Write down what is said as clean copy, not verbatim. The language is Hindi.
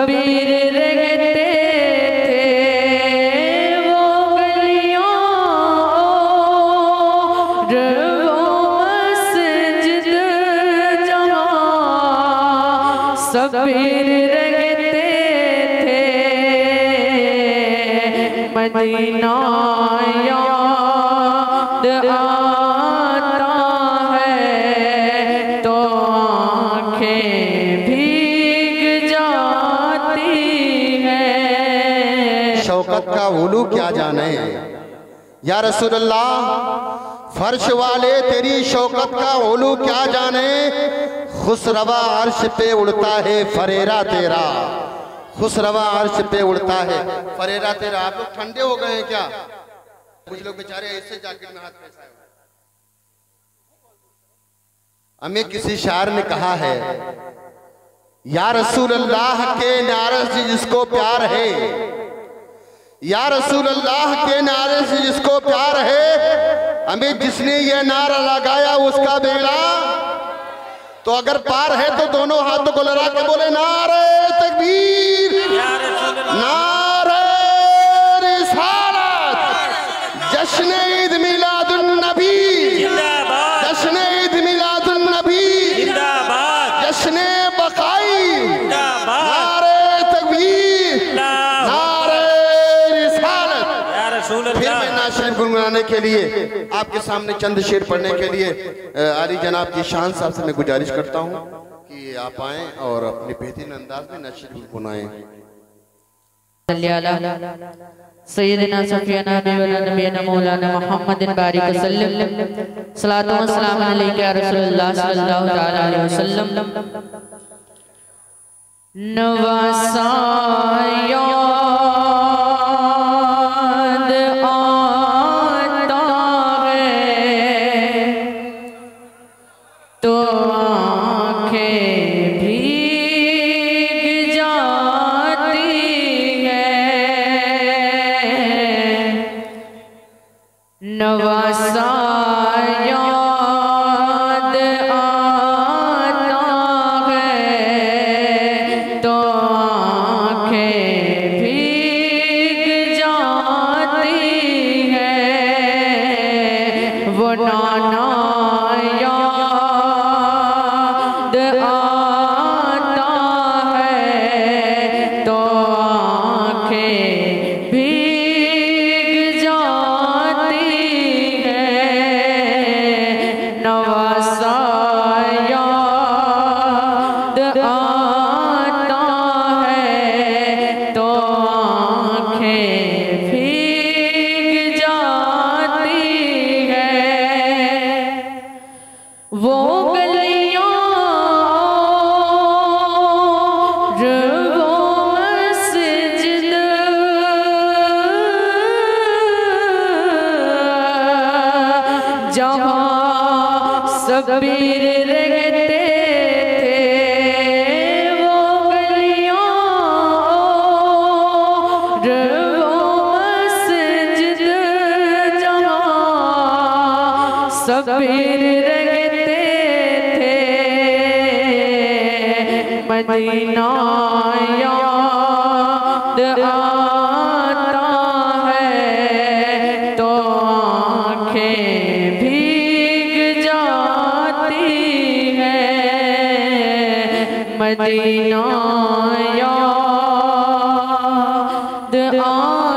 शबीर रहते थे वो गलियों वो मस्जिद जहाँ शबीर रहते थे मदीना याद आता है तो आँखें भीग जाती हैं। शौकत का उलू क्या जाने या रसूल अल्लाह, फर्श वाले तेरी शौकत का उलू क्या जाने। खुसरवा अर्श पे उड़ता है फरेरा तेरा, खुसरवा अर्श पे उड़ता है फरेरा तेरा। आप लोग ठंडे हो गए हैं क्या? कुछ लोग बेचारे ऐसे जैकेट में हाथ फंसाए हुए। हमें किसी शायर ने कहा है, या रसूल अल्लाह के नारे से जिसको प्यार है, या रसूल अल्लाह के नारे से जिसको प्यार है, हमें जिसने ये नारा लगाया उसका बेड़ा तो अगर पार है तो दोनों हाथों को लड़ा के बोले नारे तकबीर, नारे रिसालत, जश्न ईद मिलादुन नबी, जश्न ईद मिलादुन नबी, जश्न बकाई, नारे तकबीर, नारे रिसालत। फिर मैं नात शरीफ गुनगुनाने के लिए आपके सामने चंद शेर पढ़ने के लिए आली जनाब की शान साहब से मैं गुजारिश करता हूँ कि आप आएं और अपने बेहतरीन अंदाज में नात शरीफ गुनगुनाएं। सय्यदना सफियाना नबीना मौलाना मुहम्मदिन बारिक वसल्लम सलातु व सलाम अलैका या रसूलुल्लाह सल्लल्लाहु तआला अलैहि वसल्लम। नवासा तो आँखें भीग जाती हैं। नवासा याद आता है तो आँखें भीग जाती हैं। वो नाना आता है तो आँखें भीग जाती हैं। नवासा याद आता है तो आँखें भीग जाती हैं। वो गलियां वो मस्जिद जहाँ शबीर रहते थे वो गलियां वो मस्जिद जहाँ शबीर रहते थे मदीना याद आता है तो आँखें भीग जाती हैं। मदीना याद आता